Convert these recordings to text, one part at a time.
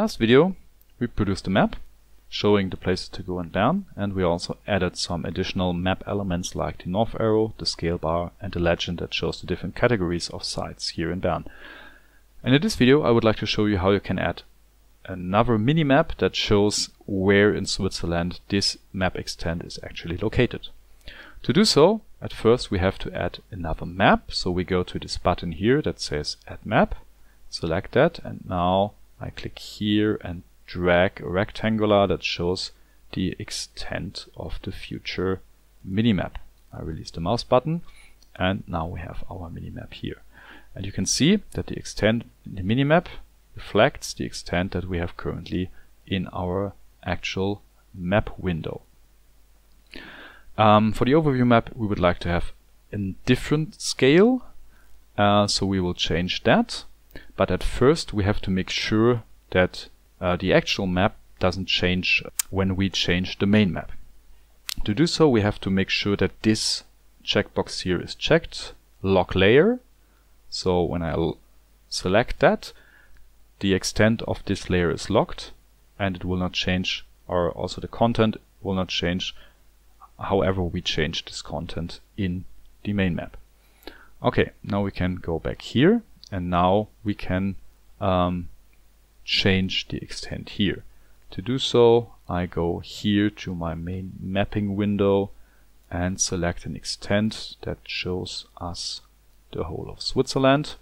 last video, we produced a map showing the places to go and down, and we also added some additional map elements like the north arrow, the scale bar, and the legend that shows the different categories of sites here in Bern. And in this video I would like to show you how you can add another mini-map that shows where in Switzerland this map extent is actually located. To do so, at first we have to add another map, so we go to this button here that says Add Map, select that, and now I click here and drag a rectangular that shows the extent of the future minimap. I release the mouse button and now we have our minimap here. And you can see that the extent in the minimap reflects the extent that we have currently in our actual map window. For the overview map we would like to have a different scale, so we will change that. But at first we have to make sure that the actual map doesn't change when we change the main map. To do so, we have to make sure that this checkbox here is checked, Lock Layer. So when I select that, the extent of this layer is locked and it will not change, or also the content will not change however we change this content in the main map. Okay, now we can go back here and now we can change the extent here. To do so, I go here to my main mapping window and select an extent that shows us the whole of Switzerland.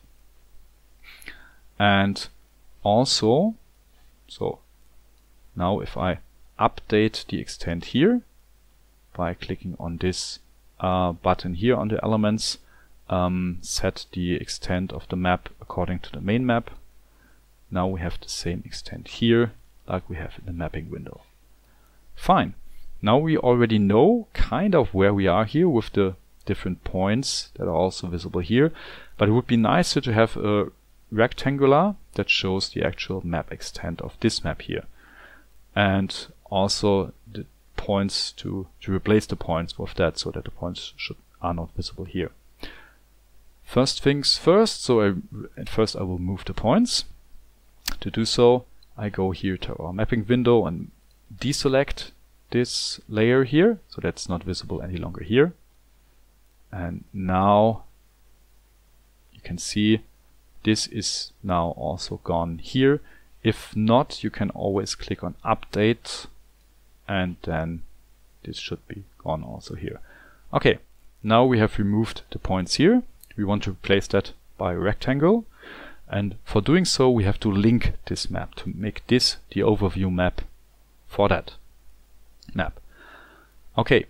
And also, so now if I update the extent here by clicking on this button here on the elements, set the extent of the map according to the main map. Now we have the same extent here like we have in the mapping window. Fine. Now we already know kind of where we are here with the different points that are also visible here, but it would be nicer to have a rectangular that shows the actual map extent of this map here, and also the points to replace the points with that, so that the points are not visible here. First things first, so at first I will move the points. To do so, I go here to our mapping window and deselect this layer here, so that's not visible any longer here. And now you can see this is now also gone here. If not, you can always click on Update and then this should be gone also here. Okay, now we have removed the points here. We want to replace that by a rectangle. And for doing so, we have to link this map to make this the overview map for that map. Okay,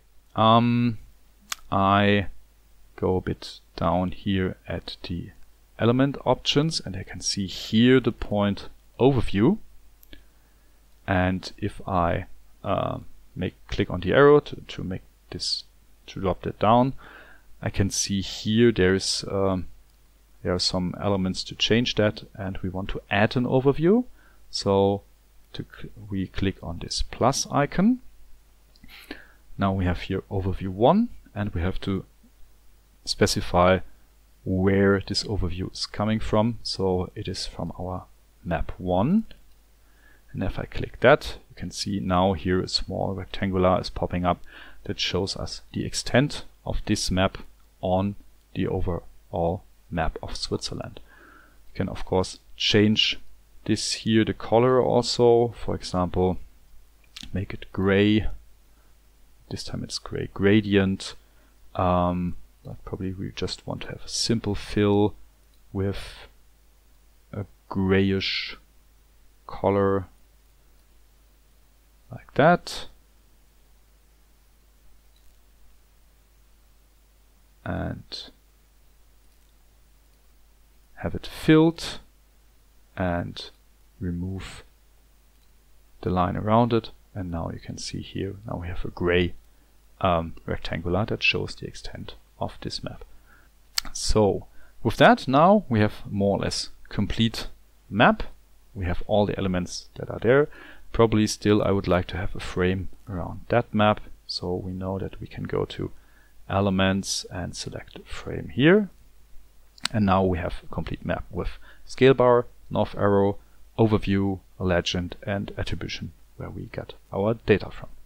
I go a bit down here at the element options and I can see here the point overview. And if I click on the arrow to make this, to drop that down, I can see here there are some elements to change that, and we want to add an overview. So we click on this plus icon. Now we have here overview 1, and we have to specify where this overview is coming from. So it is from our map 1. And if I click that, you can see now here a small rectangular is popping up that shows us the extent of this map on the overall map of Switzerland. You can of course change this here, the color also, for example make it gray. This time it's gray gradient, but probably we just want to have a simple fill with a grayish color like that. And have it filled and remove the line around it, and now you can see here, now we have a gray rectangular that shows the extent of this map. So with that, now we have more or less complete map. We have all the elements that are there. Probably still I would like to have a frame around that map, so we know that we can go to elements and select frame here. And now we have a complete map with scale bar, north arrow, overview, legend and attribution where we get our data from.